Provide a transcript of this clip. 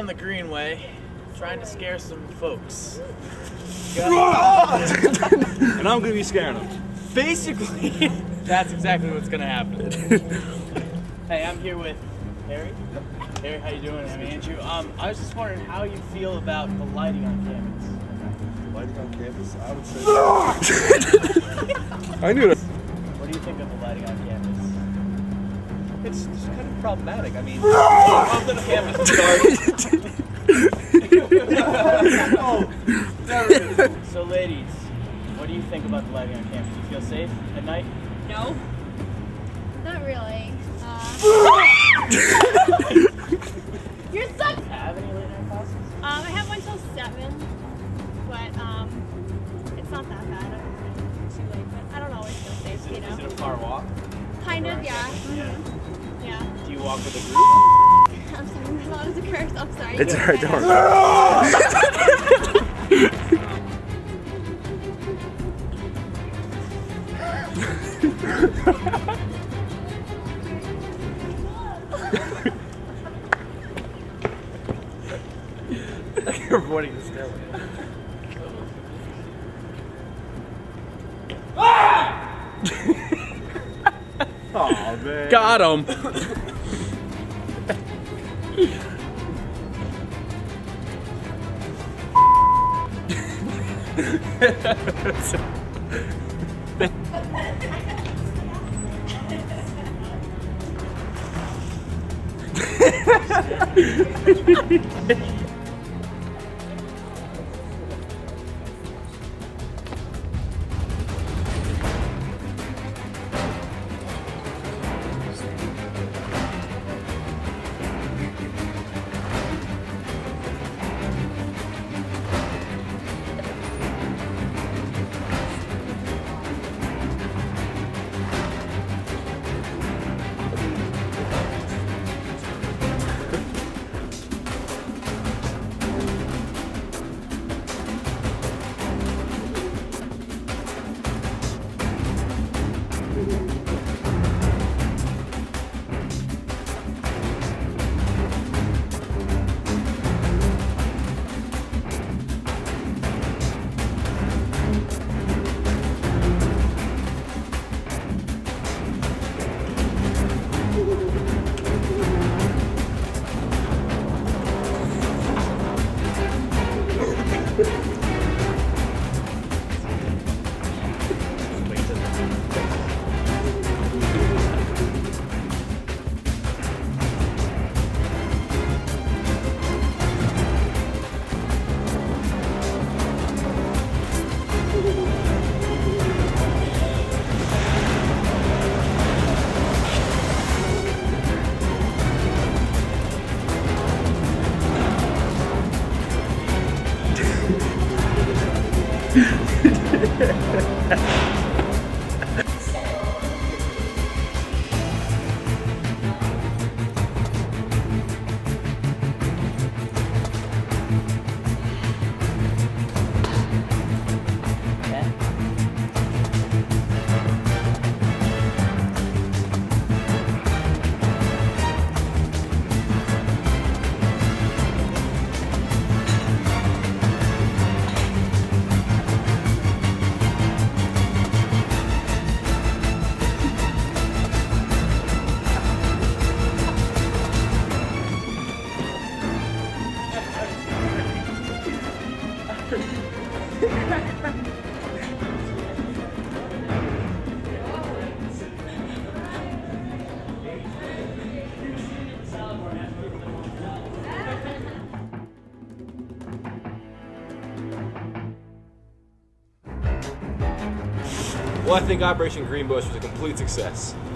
down the Greenway, trying to scare some folks. And I'm gonna be scaring them. Basically, that's exactly what's gonna happen. Hey, I'm here with Harry. Harry, how you doing? I'm Andrew. I was just wondering how you feel about the lighting on campus. Lighting on campus? I would say. I knew that. What do you think of the lighting on campus? It's just kind of problematic. I mean, off the campus start. So, ladies, what do you think about the lighting on campus? Do you feel safe at night? No. Not really. You're such. Do you have any late night classes? I have one till 7, but it's not that bad. I don't think it's too late, but I don't always feel safe, you know. Is it a far walk? Kind of, yeah. Yeah. Yeah. Do you walk with a group? I'm sorry, my mom is a curse. I'm sorry. It's alright, don't worry. You're avoiding the stairway. Oh man. Got him. Well, I think Operation Greenbush was a complete success.